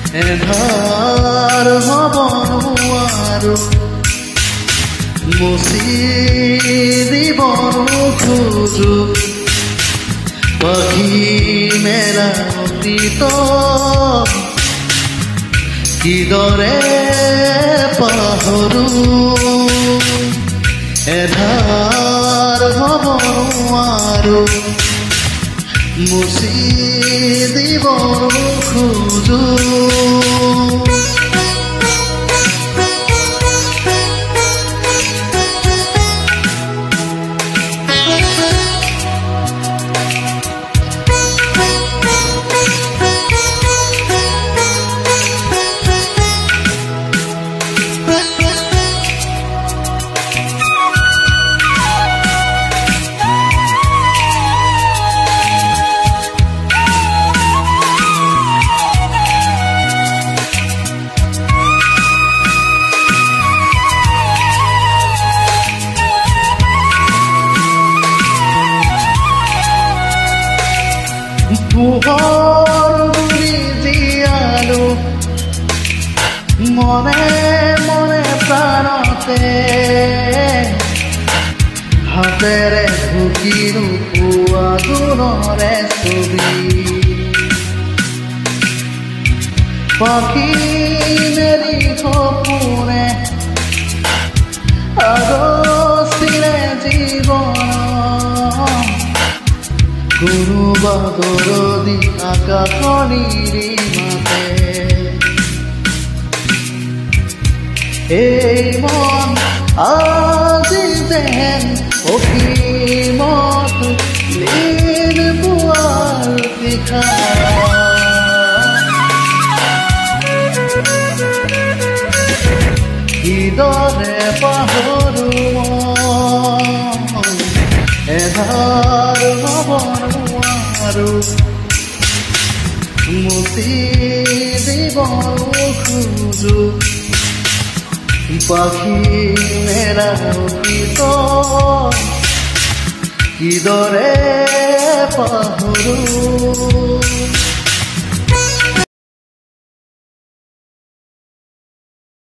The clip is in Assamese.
এধাৰ হ'ব নোৱাৰো মুচি দিব নোখোজো পাখি মেলা অতীত কিদৰে পাহৰো এধাৰ হ'ব নোৱাৰো মুচি দিব নোখোজো পোহৰ বুলি জীয়ালো মনে মনে প্ৰাণতে হাতেৰে ঢুকিলো পুৱা গুণৰে ছবি পাখি মেলি সপোনে আগচিলে জীৱন কোনোবা দৰদি আকাশনীৰ মাতে এই মন আজি যেন অসীমত লীন পোৱাৰ দিশা কিদৰে পাহৰো এধাৰ হ'ব নোৱাৰো মুচি দিব নোখোজো পাখি মেৰা অতীত কিদৰে পাহৰো